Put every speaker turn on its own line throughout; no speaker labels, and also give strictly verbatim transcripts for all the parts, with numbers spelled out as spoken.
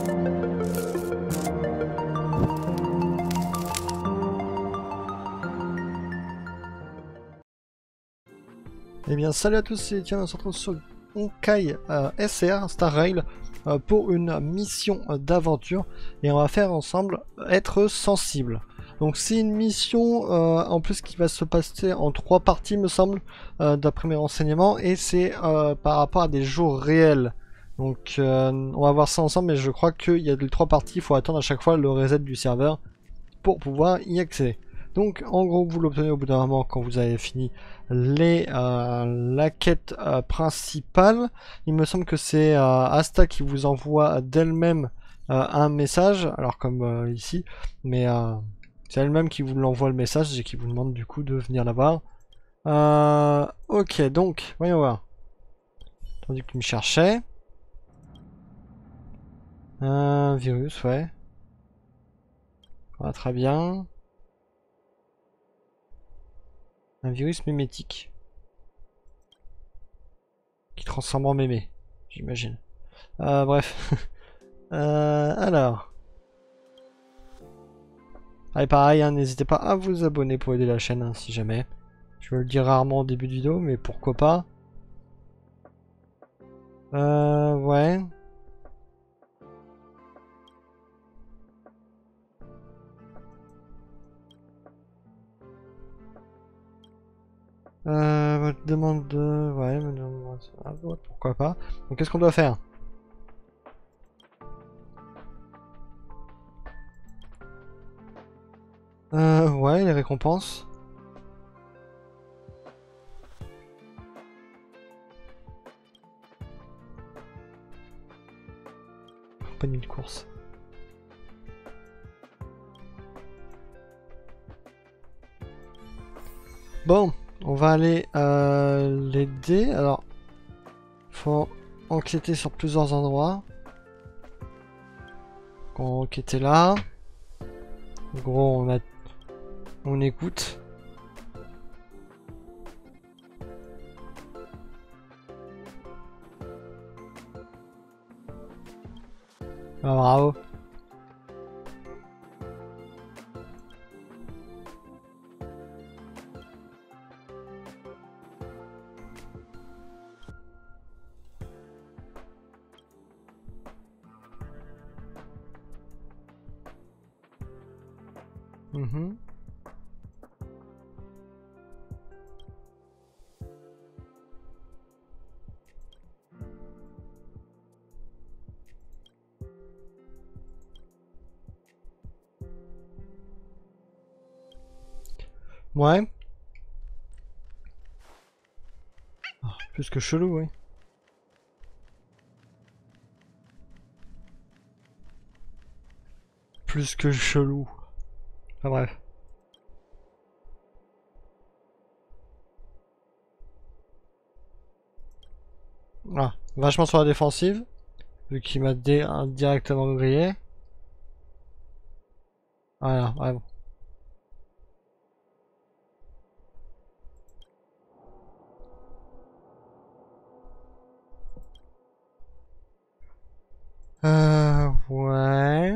Eh bien salut à tous et tiens on se retrouve sur Honkai euh, S R Star Rail euh, pour une mission euh, d'aventure et on va faire ensemble être sensible. Donc c'est une mission euh, en plus qui va se passer en trois parties me semble euh, d'après mes renseignements et c'est euh, par rapport à des jours réels. Donc euh, on va voir ça ensemble mais je crois qu'il y a les trois parties, il faut attendre à chaque fois le reset du serveur pour pouvoir y accéder. Donc en gros vous l'obtenez au bout d'un moment quand vous avez fini les, euh, la quête euh, principale. Il me semble que c'est euh, Asta qui vous envoie d'elle-même euh, un message, alors comme euh, ici, mais euh, c'est elle-même qui vous l'envoie le message et qui vous demande du coup de venir la voir. Euh, ok donc voyons voir. Tandis qu'il me cherchait. Un virus, ouais. Ah, très bien. Un virus mimétique. Qui transforme en mémé, j'imagine. Euh, bref. euh, alors. Allez, pareil, hein, n'hésitez pas à vous abonner pour aider la chaîne, hein, si jamais. Je le dis rarement au début de vidéo, mais pourquoi pas. Euh, ouais. Euh, votre demande de... Ouais, me demande... ah, ouais, pourquoi pas. Donc qu'est-ce qu'on doit faire? Euh, ouais, les récompenses. Compagnie de course. Bon, on va aller euh, l'aider. Alors, faut enquêter sur plusieurs endroits. On va enquêter là. En gros, on a, on écoute. Ah, bravo. Mm-hmm. Ouais. Oh, plus que chelou, oui. Plus que chelou. Enfin bref. Ah, vachement sur la défensive. Vu qu'il m'a directement grillé. Voilà, ouais, bon. Euh, ouais.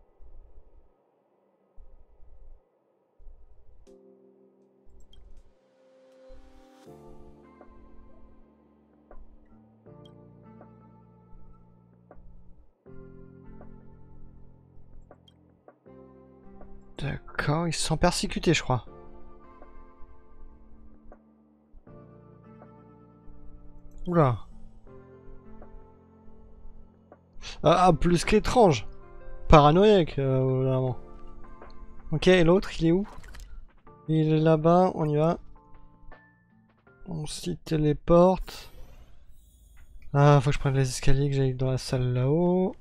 D'accord, ils se sont persécutés, je crois. Oula. Ah, ah, plus qu'étrange. Paranoïaque, euh, vraiment. Ok, et l'autre, il est où? Il est là-bas, on y va. On s'y téléporte. Ah, faut que je prenne les escaliers, que j'aille dans la salle là-haut.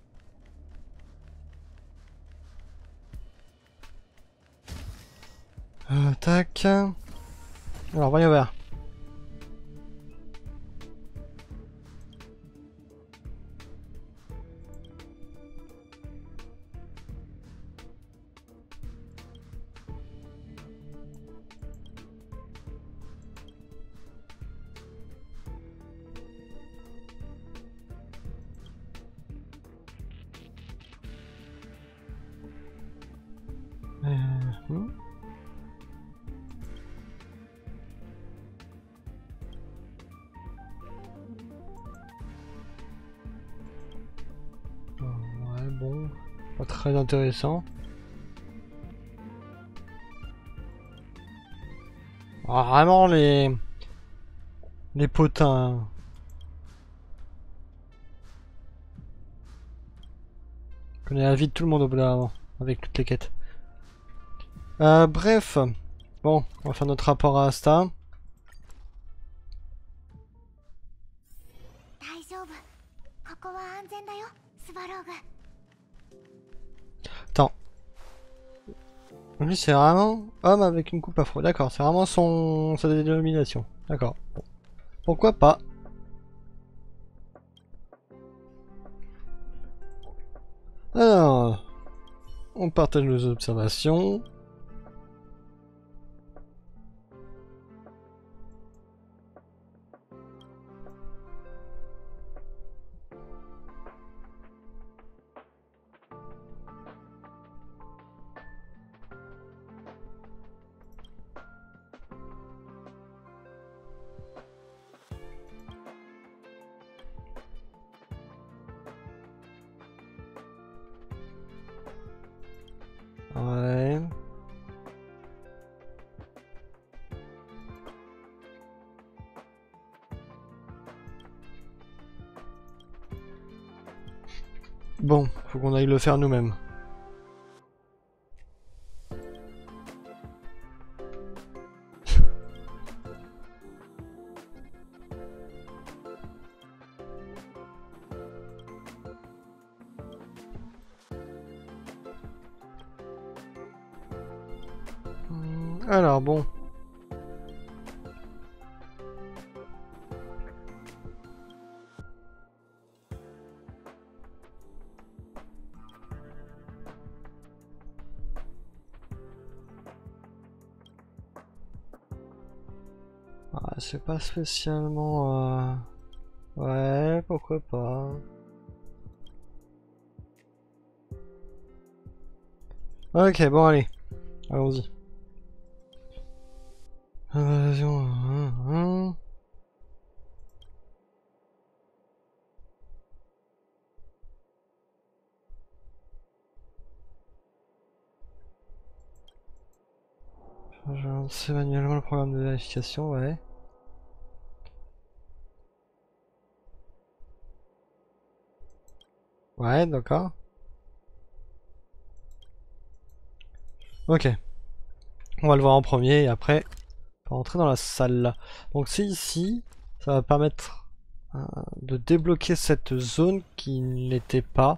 Euh, tac. Alors, voyons voir. bon, pas très intéressant. Ah, vraiment les... Les potins. On connaît la vie de tout le monde au bout d'un moment, avec toutes les quêtes. Euh, bref. Bon, on va faire notre rapport à Asta. Attends. Lui c'est vraiment homme avec une coupe afro. D'accord, c'est vraiment son sa dénomination. D'accord. Bon. Pourquoi pas? Alors, on partage nos observations. Ouais. Bon, faut qu'on aille le faire nous-mêmes. Alors bon. Ah, c'est pas spécialement... Euh... Ouais, pourquoi pas. Ok, bon allez. Allons-y. Invasion... Hein, hein. Je lance manuellement le programme de vérification, ouais. Ouais, d'accord. Ok. On va le voir en premier et après, on va rentrer dans la salle. Donc c'est ici, ça va permettre euh, de débloquer cette zone qui n'était pas.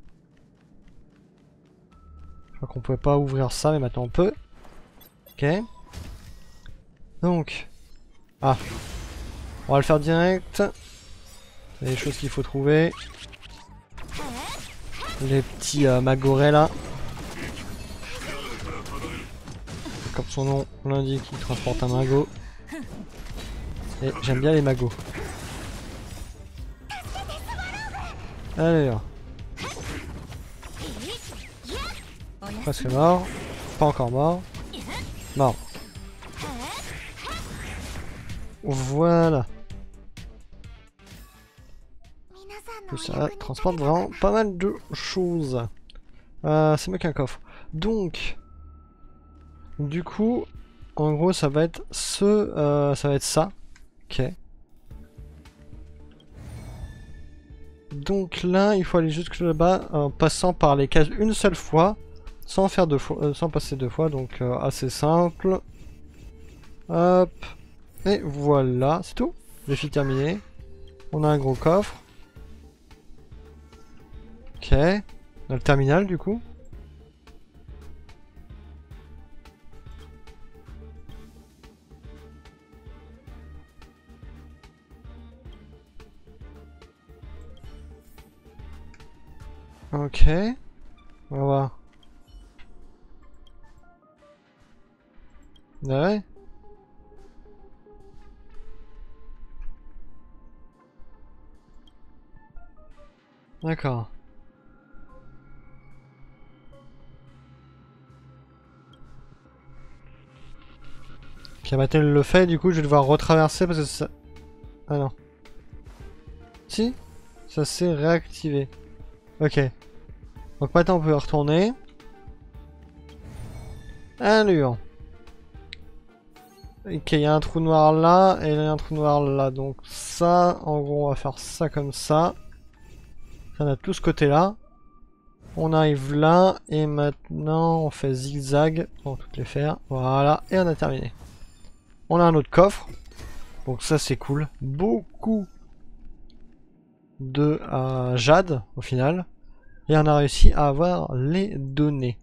Je crois qu'on pouvait pas ouvrir ça, mais maintenant on peut. Ok. Donc, ah, on va le faire direct. Il y a des choses qu'il faut trouver. Les petits euh, magorets là. Comme son nom l'indique, il transporte un magot. Et j'aime bien les magots. Allez là. Presque mort. Pas encore mort. Mort. Voilà. Tout ça transporte vraiment pas mal de choses. Euh, c'est mieux qu'un coffre. Donc, du coup, en gros, ça va être ce, euh, ça va être ça. Ok. Donc là, il faut aller jusque là-bas en passant par les cases une seule fois, sans faire deux fois, euh, sans passer deux fois. Donc euh, assez simple. Hop. Et voilà, c'est tout. Défi terminé. On a un gros coffre. Ok. Dans le terminal du coup. Ok. On va voir. Ouais. D'accord. Ok, maintenant il le fait, du coup je vais devoir retraverser parce que ça... Ah non. Si? Ça s'est réactivé. Ok. Donc maintenant on peut retourner. Allure. Ok, il y a un trou noir là et il y a un trou noir là. Donc ça, en gros, on va faire ça comme ça. Ça, on a tout ce côté-là. On arrive là et maintenant on fait zigzag pour toutes les faire. Voilà, et on a terminé. On a un autre coffre. Donc ça c'est cool. Beaucoup de euh, jade au final. Et on a réussi à avoir les données.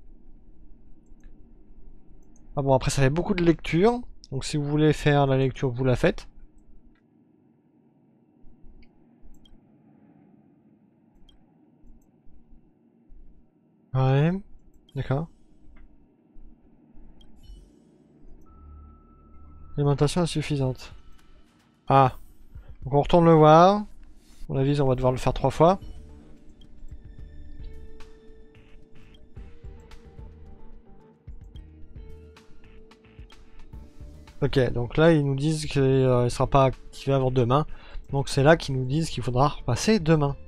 Ah bon, après ça fait beaucoup de lecture. Donc si vous voulez faire la lecture, vous la faites. Ouais, d'accord. Alimentation insuffisante. Ah, donc on retourne le voir. À mon avis, on va devoir le faire trois fois. Ok, donc là ils nous disent qu'il ne sera pas activé avant demain. Donc c'est là qu'ils nous disent qu'il faudra repasser demain.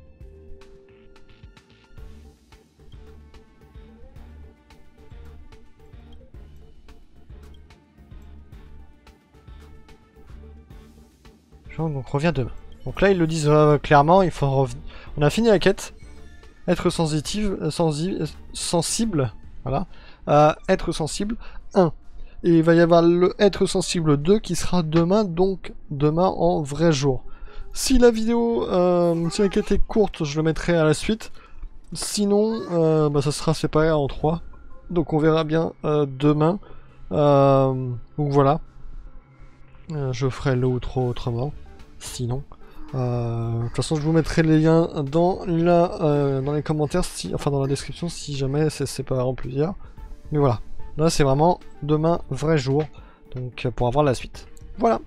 Donc revient demain. Donc là ils le disent euh, clairement, il faut revenir. On a fini la quête. Être sensitive, sensi sensible. Voilà. Euh, être sensible un. Et il va y avoir le être sensible deux qui sera demain, donc demain en vrai jour. Si la vidéo, euh, si la quête est courte, je le mettrai à la suite. Sinon, euh, bah, ça sera séparé en trois. Donc on verra bien euh, demain. Euh, donc voilà. Euh, je ferai l'outro autrement. Sinon. Euh, de toute façon, je vous mettrai les liens dans, la, euh, dans les commentaires, si, enfin dans la description, si jamais c'est séparé en plusieurs. Mais voilà. Là, c'est vraiment demain, vrai jour. Donc, pour avoir la suite. Voilà.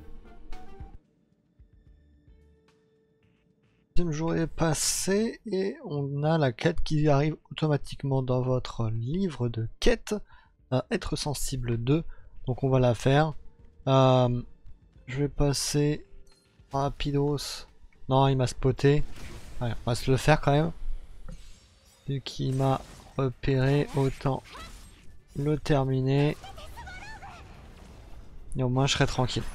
Le deuxième jour est passé et on a la quête qui arrive automatiquement dans votre livre de quête. Euh, être sensible deux. Donc, on va la faire. Euh, je vais passer rapidos. Non, il m'a spoté. Ouais, on va se le faire quand même. Vu qu'il m'a repéré, autant le terminer. Et au moins je serai tranquille.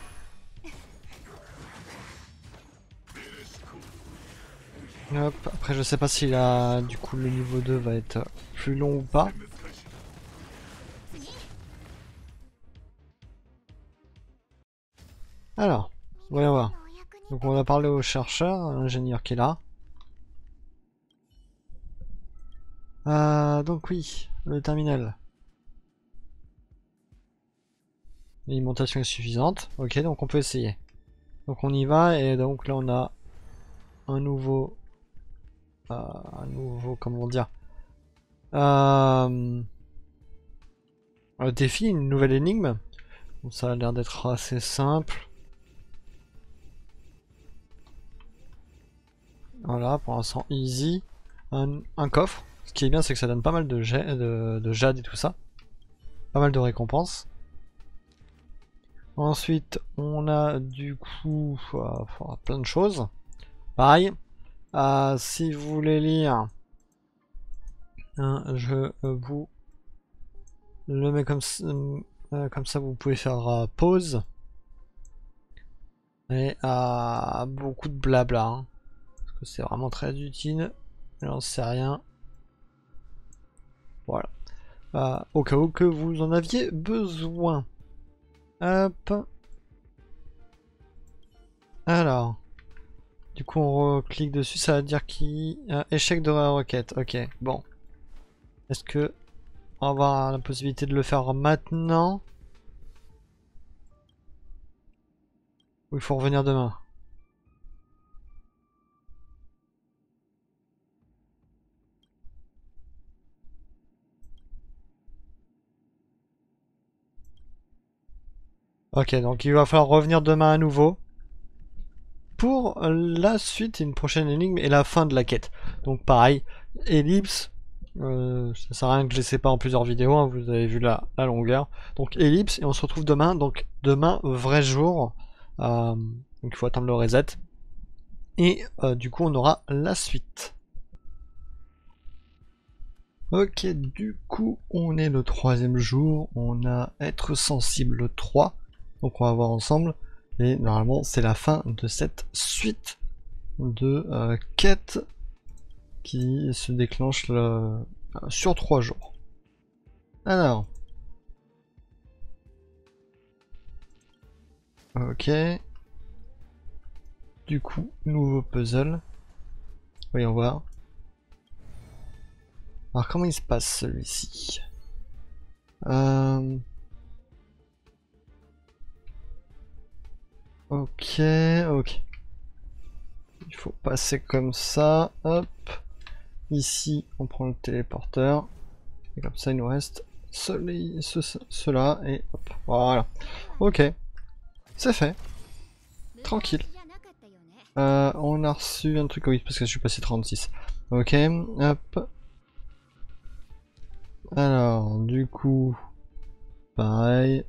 Hop, après je sais pas si la, du coup le niveau deux va être plus long ou pas. Alors, voyons voir. Donc on va parler au chercheur, à l'ingénieur qui est là. Euh, donc oui, le terminal. L'alimentation est suffisante. Ok, donc on peut essayer. Donc on y va et donc là on a un nouveau... Euh, un nouveau, comment dire... Euh, un défi, une nouvelle énigme. Donc ça a l'air d'être assez simple. Voilà, pour l'instant easy. Un, un coffre. Ce qui est bien, c'est que ça donne pas mal de, de, de jade et tout ça. Pas mal de récompenses. Ensuite, on a du coup euh, plein de choses. Pareil. Euh, si vous voulez lire, hein, je vous le mets comme ça. Euh, comme ça, vous pouvez faire euh, pause. Et euh, beaucoup de blabla. Hein, parce que c'est vraiment très utile. J'en sais rien. Voilà. Euh, au cas où que vous en aviez besoin. Hop. Alors. Du coup, on clique dessus, ça va dire qui euh, échec de la requête. Ok, bon. Est-ce que on va avoir la possibilité de le faire maintenant? Ou il faut revenir demain? Ok, donc il va falloir revenir demain à nouveau. Pour la suite, une prochaine énigme et la fin de la quête. Donc pareil, ellipse. Euh, ça sert à rien que je les sépare en plusieurs vidéos, hein, vous avez vu la, la longueur. Donc ellipse, et on se retrouve demain. Donc demain, vrai jour. Euh, donc il faut attendre le reset. Et euh, du coup, on aura la suite. Ok, du coup, on est le troisième jour, on a être sensible trois, donc on va voir ensemble, et normalement c'est la fin de cette suite de euh, quêtes qui se déclenche le... sur trois jours. Alors, ok, du coup, nouveau puzzle, voyons voir. Alors comment il se passe celui-ci? euh... Ok, ok. Il faut passer comme ça, hop. Ici, on prend le téléporteur. Et comme ça, il nous reste cela, ce, cela et hop. Voilà. Ok. C'est fait. Tranquille. Euh, on a reçu un truc, oui, parce que je suis passé trente-six. Ok, hop. Alors, du coup, pareil.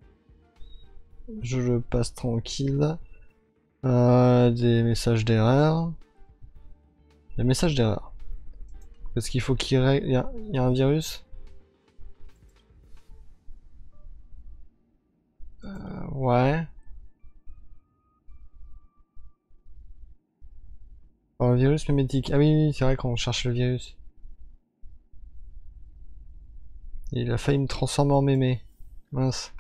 Je le passe tranquille. Euh, des messages d'erreur. Des messages d'erreur. Est-ce qu'il faut qu'il règle... Il y a, il y a un virus? euh, Ouais. Oh, le virus mimétique. Ah oui, oui c'est vrai qu'on cherche le virus. Et il a failli me transformer en mémé. Mince.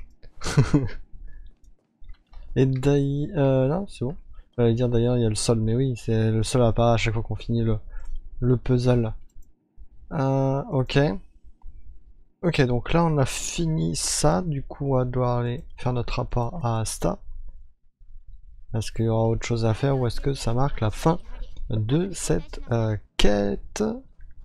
Et d'ailleurs... Euh, non, c'est bon. J'allais dire d'ailleurs, il y a le sol, mais oui, c'est le sol apparaît à chaque fois qu'on finit le, le puzzle. Euh, ok. Ok, donc là on a fini ça, du coup on va devoir aller faire notre rapport à Asta. Est-ce qu'il y aura autre chose à faire ou est-ce que ça marque la fin de cette euh, quête? En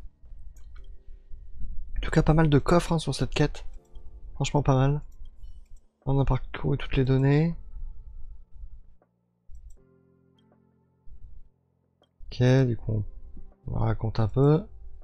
tout cas pas mal de coffres hein, sur cette quête. Franchement pas mal. On a parcouru toutes les données. Ok, du coup on raconte un peu.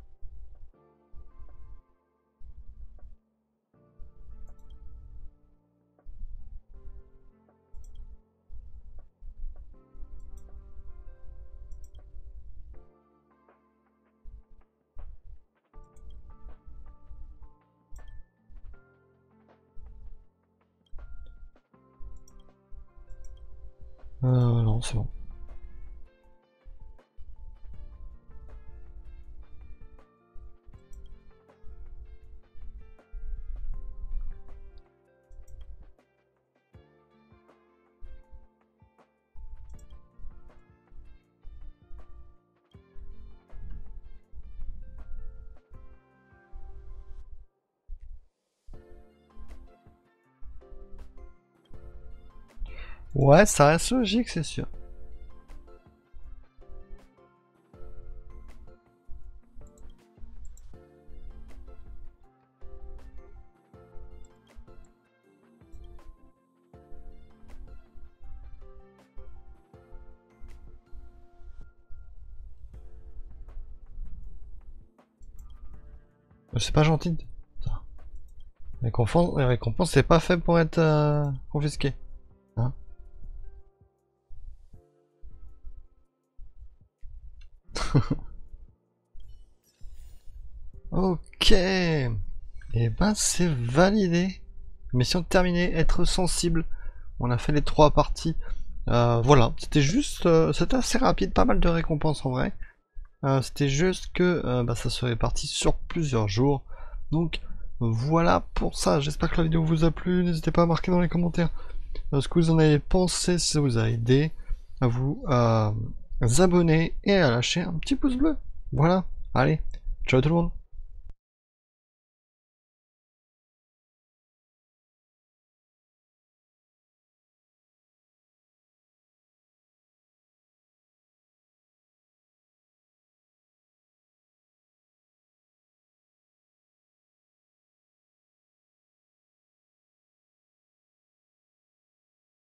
Euh, non, c'est bon. Ouais, ça reste logique, c'est sûr. C'est pas gentil. Ça. Les récompenses, les récompenses c'est pas fait pour être euh, confisqué. Hein. Ok. Et ben c'est validé. Mission terminée, être sensible. On a fait les trois parties. Euh, voilà, c'était juste, euh, c'était assez rapide, pas mal de récompenses en vrai. Euh, c'était juste que euh, bah, ça serait parti sur plusieurs jours. Donc voilà pour ça. J'espère que la vidéo vous a plu. N'hésitez pas à marquer dans les commentaires euh, ce que vous en avez pensé, si ça vous a aidé, à vous euh, abonner et à lâcher un petit pouce bleu. Voilà, allez, ciao tout le monde.